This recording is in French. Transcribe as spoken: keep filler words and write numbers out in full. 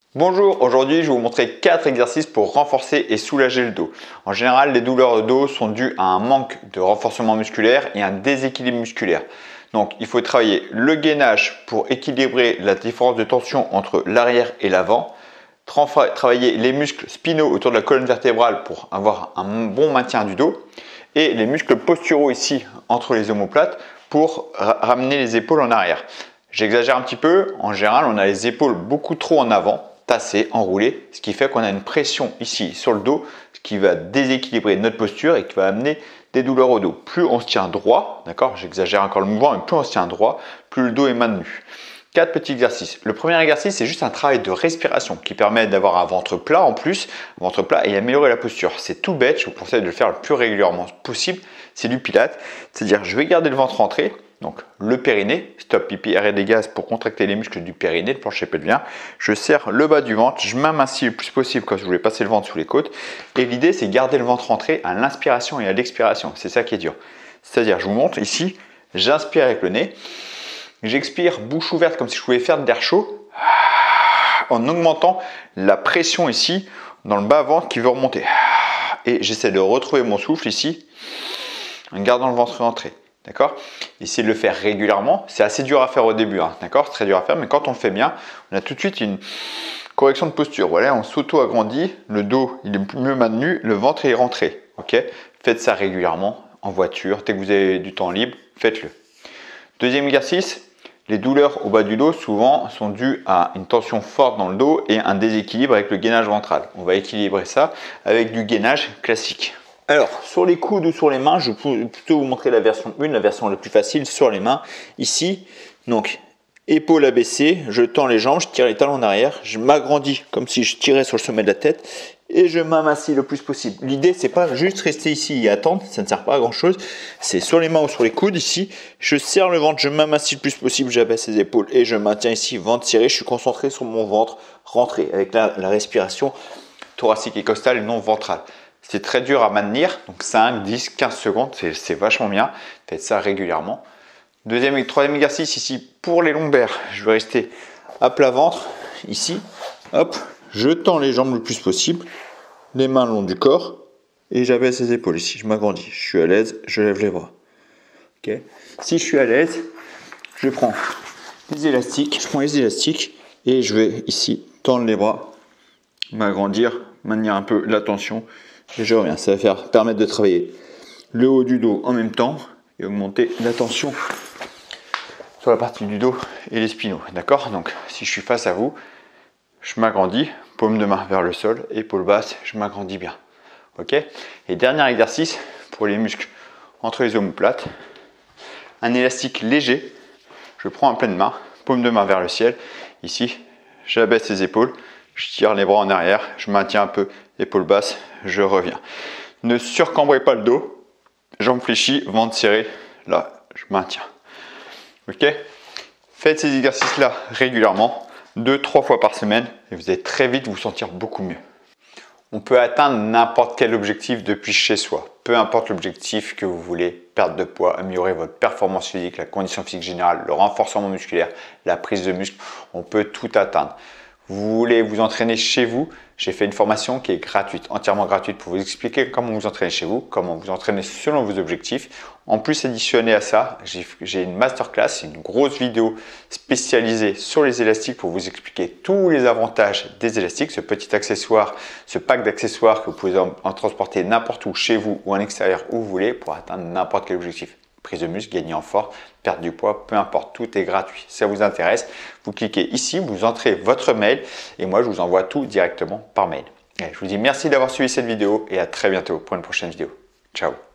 Bonjour, aujourd'hui je vais vous montrer quatre exercices pour renforcer et soulager le dos. En général, les douleurs de dos sont dues à un manque de renforcement musculaire et un déséquilibre musculaire. Donc il faut travailler le gainage pour équilibrer la différence de tension entre l'arrière et l'avant, travailler les muscles spinaux autour de la colonne vertébrale pour avoir un bon maintien du dos et les muscles posturaux ici entre les omoplates pour ramener les épaules en arrière. J'exagère un petit peu, en général on a les épaules beaucoup trop en avant, tassées, enroulées, ce qui fait qu'on a une pression ici sur le dos, ce qui va déséquilibrer notre posture et qui va amener des douleurs au dos. Plus on se tient droit, d'accord, j'exagère encore le mouvement, mais plus on se tient droit, plus le dos est maintenu. Quatre petits exercices. Le premier exercice, c'est juste un travail de respiration qui permet d'avoir un ventre plat en plus, un ventre plat et améliorer la posture. C'est tout bête, je vous conseille de le faire le plus régulièrement possible. C'est du pilates, c'est-à-dire je vais garder le ventre rentré, donc le périnée, stop pipi, arrêt des gaz pour contracter les muscles du périnée, le plancher pelvien. Je serre le bas du ventre, je m'amincis le plus possible quand je voulais passer le ventre sous les côtes. Et l'idée, c'est garder le ventre rentré à l'inspiration et à l'expiration. C'est ça qui est dur. C'est-à-dire, je vous montre ici, j'inspire avec le nez. J'expire bouche ouverte comme si je pouvais faire de l'air chaud en augmentant la pression ici dans le bas-ventre qui veut remonter. Et j'essaie de retrouver mon souffle ici en gardant le ventre rentré. D'accord? Essayez de le faire régulièrement. C'est assez dur à faire au début, hein, d'accord? Très dur à faire, mais quand on le fait bien, on a tout de suite une correction de posture. Voilà, on s'auto-agrandit, le dos il est mieux maintenu, le ventre est rentré. Ok? Faites ça régulièrement en voiture, dès que vous avez du temps libre, faites-le. Deuxième exercice. Les douleurs au bas du dos souvent sont dues à une tension forte dans le dos et un déséquilibre avec le gainage ventral. On va équilibrer ça avec du gainage classique. Alors, sur les coudes ou sur les mains, je peux plutôt vous montrer la version un, la version la plus facile sur les mains. Ici, donc, épaules abaissées, je tends les jambes, je tire les talons en arrière, je m'agrandis comme si je tirais sur le sommet de la tête et je m'amassis le plus possible. L'idée, c'est pas juste rester ici et attendre, ça ne sert pas à grand chose. C'est sur les mains ou sur les coudes ici, je serre le ventre, je m'amassis le plus possible, j'abaisse les épaules et je maintiens ici, ventre serré, je suis concentré sur mon ventre rentré avec la, la respiration thoracique et costale et non ventrale. C'est très dur à maintenir, donc cinq, dix, quinze secondes, c'est vachement bien. Faites ça régulièrement. Deuxième et troisième exercice ici pour les lombaires. Je vais rester à plat ventre, ici. Hop, je tends les jambes le plus possible, les mains le long du corps et j'abaisse les épaules ici. Je m'agrandis, je suis à l'aise, je lève les bras. Okay. Si je suis à l'aise, je prends les élastiques, je prends les élastiques et je vais ici tendre les bras, m'agrandir, maintenir un peu la tension. Et je reviens, ça va faire, permettre de travailler le haut du dos en même temps et augmenter la tension sur la partie du dos et les spinaux. D'accord? Donc, si je suis face à vous, je m'agrandis, paume de main vers le sol, épaule basse, je m'agrandis bien. Ok? Et dernier exercice pour les muscles entre les omoplates. Un élastique léger, je prends en pleine main, paume de main vers le ciel. Ici, j'abaisse les épaules. Je tire les bras en arrière, je maintiens un peu, épaule basse, je reviens. Ne surcambrez pas le dos, jambes fléchies, ventre serré, là, je maintiens. Ok? Faites ces exercices-là régulièrement, deux, trois fois par semaine, et vous allez très vite vous sentir beaucoup mieux. On peut atteindre n'importe quel objectif depuis chez soi, peu importe l'objectif que vous voulez, perte de poids, améliorer votre performance physique, la condition physique générale, le renforcement musculaire, la prise de muscle, on peut tout atteindre. Vous voulez vous entraîner chez vous, j'ai fait une formation qui est gratuite, entièrement gratuite pour vous expliquer comment vous entraîner chez vous, comment vous entraîner selon vos objectifs. En plus, additionné à ça, j'ai une masterclass, une grosse vidéo spécialisée sur les élastiques pour vous expliquer tous les avantages des élastiques, ce petit accessoire, ce pack d'accessoires que vous pouvez en, en transporter n'importe où, chez vous ou à l'extérieur où vous voulez pour atteindre n'importe quel objectif. Prise de muscle, gagner en force, perdre du poids, peu importe, tout est gratuit. Si ça vous intéresse, vous cliquez ici, vous entrez votre mail et moi je vous envoie tout directement par mail. Et je vous dis merci d'avoir suivi cette vidéo et à très bientôt pour une prochaine vidéo. Ciao.